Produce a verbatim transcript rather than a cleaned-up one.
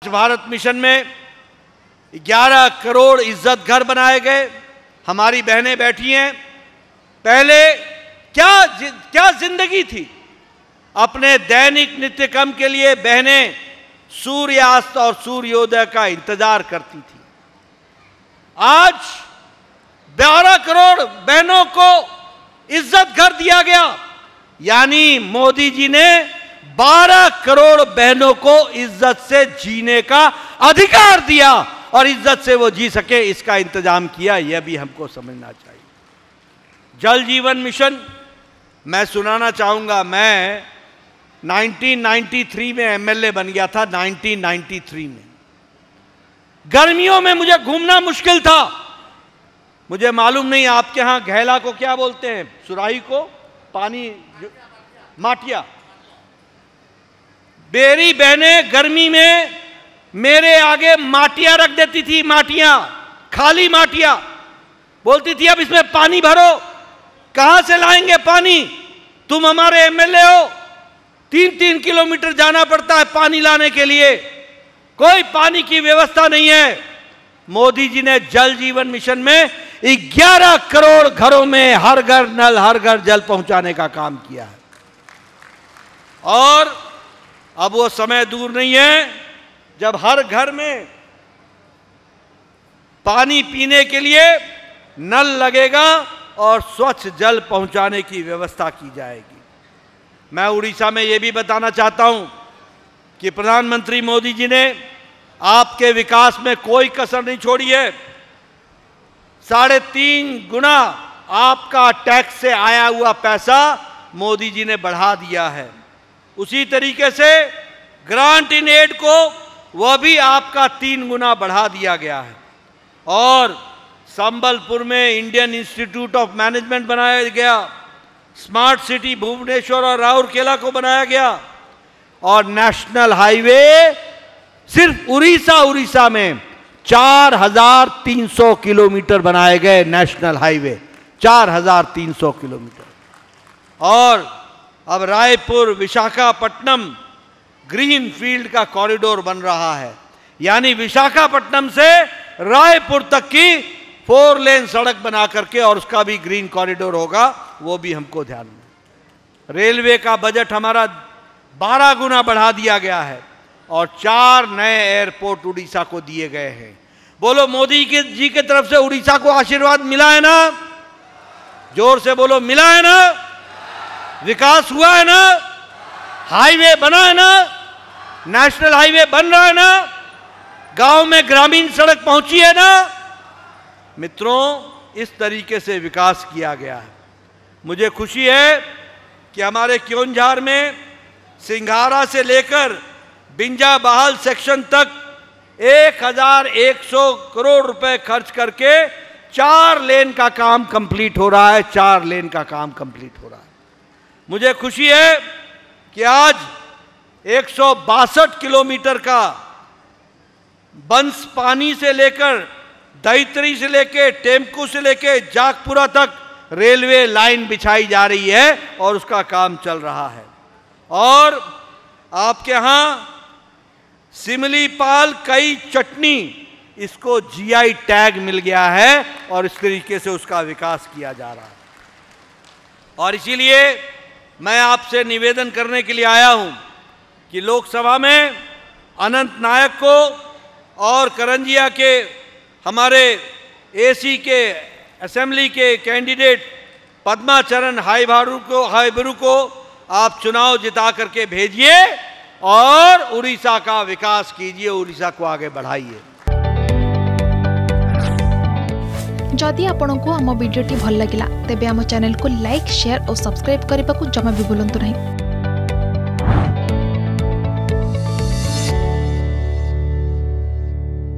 Bharat mission में ग्यारह करोड़ इज्जत घर बनाए गए। हमारी बहनें बैठी हैं। पहले क्या क्या जिंदगी थी। अपने दैनिक नित्य कर्म के लिए बहनें सूर्यास्त और सूर्योदय का इंतजार करती थी। आज बारह करोड़ बहनों को इज्जत घर दिया गया, यानी मोदी जी ने बारह करोड़ बहनों को इज्जत से जीने का अधिकार दिया और इज्जत से वो जी सके इसका इंतजाम किया। यह भी हमको समझना चाहिए। जल जीवन मिशन मैं सुनाना चाहूंगा। मैं उन्नीस सौ तिरानवे में एमएलए बन गया था। उन्नीस सौ तिरानवे में गर्मियों में मुझे घूमना मुश्किल था। मुझे मालूम नहीं आपके यहां घैला को क्या बोलते हैं, सुराही को, पानी, माटिया। मेरी बहनें गर्मी में मेरे आगे माटिया रख देती थी, माटियां, खाली माटिया। बोलती थी अब इसमें पानी भरो। कहां से लाएंगे पानी, तुम हमारे एमएलए हो। तीन तीन किलोमीटर जाना पड़ता है पानी लाने के लिए, कोई पानी की व्यवस्था नहीं है। मोदी जी ने जल जीवन मिशन में ग्यारह करोड़ घरों में हर घर नल, हर घर जल पहुंचाने का काम किया है। और अब वो समय दूर नहीं है जब हर घर में पानी पीने के लिए नल लगेगा और स्वच्छ जल पहुंचाने की व्यवस्था की जाएगी। मैं उड़ीसा में यह भी बताना चाहता हूं कि प्रधानमंत्री मोदी जी ने आपके विकास में कोई कसर नहीं छोड़ी है। साढ़े तीन गुना आपका टैक्स से आया हुआ पैसा मोदी जी ने बढ़ा दिया है। उसी तरीके से ग्रांट इन एड को वह भी आपका तीन गुना बढ़ा दिया गया है। और संबलपुर में इंडियन इंस्टीट्यूट ऑफ मैनेजमेंट बनाया गया। स्मार्ट सिटी भुवनेश्वर और राउरकेला को बनाया गया। और नेशनल हाईवे सिर्फ उड़ीसा उड़ीसा में चार हजार तीन सौ किलोमीटर बनाए गए। नेशनल हाईवे चार हजार तीन सौ किलोमीटर। और अब रायपुर विशाखापट्टनम ग्रीन फील्ड का कॉरिडोर बन रहा है, यानी विशाखापट्टनम से रायपुर तक की फोर लेन सड़क बना करके, और उसका भी ग्रीन कॉरिडोर होगा, वो भी हमको ध्यान में। रेलवे का बजट हमारा बारह गुना बढ़ा दिया गया है और चार नए एयरपोर्ट उड़ीसा को दिए गए हैं। बोलो मोदी के जी की तरफ से उड़ीसा को आशीर्वाद मिला है ना? जोर से बोलो, मिला है ना? विकास हुआ है ना? हाईवे बना है ना? नेशनल हाईवे बन रहा है ना? गांव में ग्रामीण सड़क पहुंची है ना? मित्रों, इस तरीके से विकास किया गया है। मुझे खुशी है कि हमारे क्योंझार में सिंघारा से लेकर बिंजा बहाल सेक्शन तक एक हजार एक सौ करोड़ रुपए खर्च करके चार लेन का काम कंप्लीट हो रहा है। चार लेन का काम कंप्लीट हो रहा है। मुझे खुशी है कि आज एक सौ बासठ किलोमीटर का बंस पानी से लेकर दैत्री से लेकर टेमकू से लेकर जागपुरा तक रेलवे लाइन बिछाई जा रही है और उसका काम चल रहा है। और आपके यहां सिमलीपाल कई चटनी, इसको जीआई टैग मिल गया है और इस तरीके से उसका विकास किया जा रहा है। और इसीलिए मैं आपसे निवेदन करने के लिए आया हूं कि लोकसभा में अनंत नायक को और करंजिया के हमारे एसी के असेंबली के कैंडिडेट पद्माचरण हाईबारू को हाईबरू को आप चुनाव जिता करके भेजिए और उड़ीसा का विकास कीजिए, उड़ीसा को आगे बढ़ाइए। जदि आपंक आम भिडी भल लगा तेब आम चैनल को लाइक, शेयर और सब्सक्राइब करने को जमा भी भूलु नहीं।